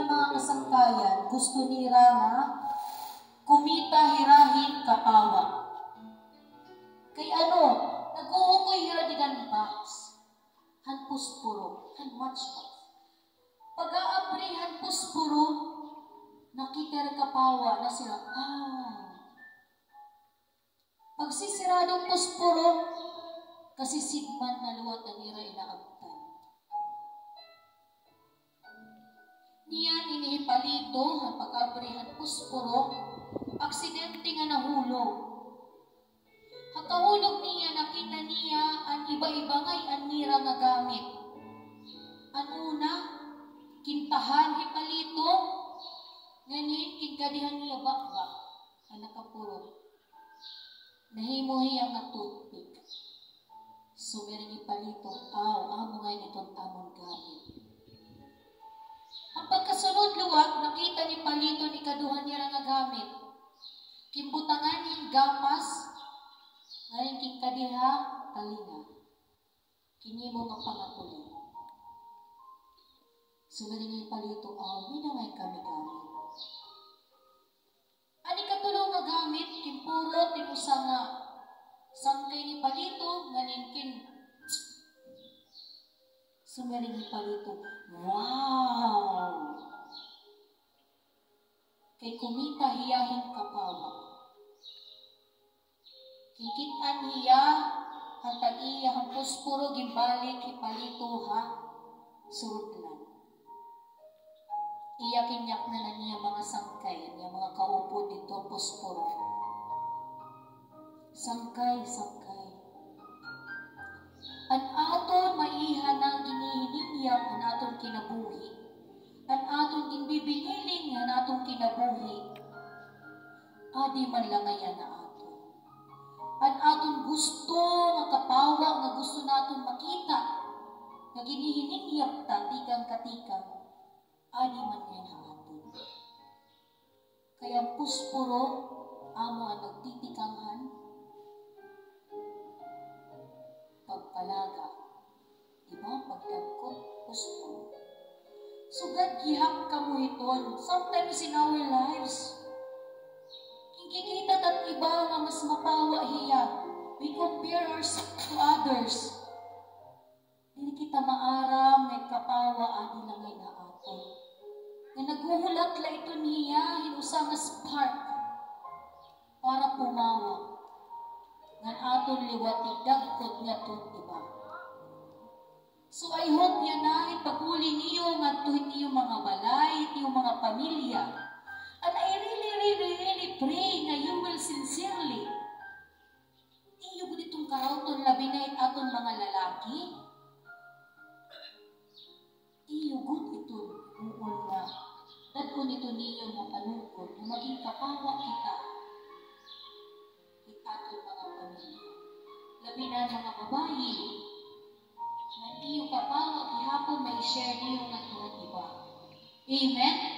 niya mga kasangkayan, gusto nira nga kumita hirahin kapawa. Kay ano, nag-uukoy hiradigan box, han puspuro, han matchbox. Pag-aabri han puspuro, nakita kapawa na sila, Pagsisiradong puspuro, kasi sigman na luwat na nira inaabtan. Niyan inihipalito, ang pag-abrihan puspuro, aksidente nga nahulog. Hakahulog niya, nakita niya ang iba-iba ngay ang nira nga gamit. Ang una, kintahan hipalito, ngayon kinkadihan niya bakba, ang nakapuro. Nahimuhi ang natutpik. So, meron ipalito, amo nga itong tamang gamit. Ang pagkasunod luwag, nakita ni palito ni kaduhan niya nga gamit. Kimbutangan yung gapas, ngayon kinkadiha, talinga. Kinimo nga pangapuli. So, meron yung palito, may na nga kami gamit. Ani katulong nga gamit, kimpuro, tinusa nga sangkay ni palito, nganinkin. Sumaring ni palito, wow! Kay kumita hiyahin kapawa. Kikitan hiya, hantag iya, ang puspuro, gimbalik, hipalito ha, surut lang. Iyakinyak na niya mga sangkay, niya mga kaupo dito, puspuro. Sangkay. An aton maihan ang ginihiningyak, an aton kinabuhi. An aton ginbibiniling, an aton kinabuhi. Adi man lang ngayon na aton. An aton gusto, nga kapawa, nga gusto naton makita, nga ginihiningyak ta, tikang katikang. Adi man yan na aton. Kaya puspuro, amo ang nagtitikanghan, pagpalaga. Diba? Pagdagkot, puspuro. So God, gihap ka mo iton. Sometimes in our lives, kikikita tat iba nga mas mapawa hiya. We compare ourselves to others. Hindi kita maaram, may kapawa, adi lang ay na aton. Nga naghuhulat la ito niya, hinusa nga spark para pumawa. Ngan aton liwat idagkot nga to, diba? So I hope yan na ipaguli niyo nga tuhit niyo mga balay, niyo mga pamilya. And I really pray na you will sincerely iyo ko ditong karauton labi na aton mga lalaki. Iyo good ito noon na dadkon ito niyo nga panungkod na maging kapawa kita aton mga pamilya. Labi na mga babae na iyo kapawa gihapon may share niyo nga tuwang iba. Amen?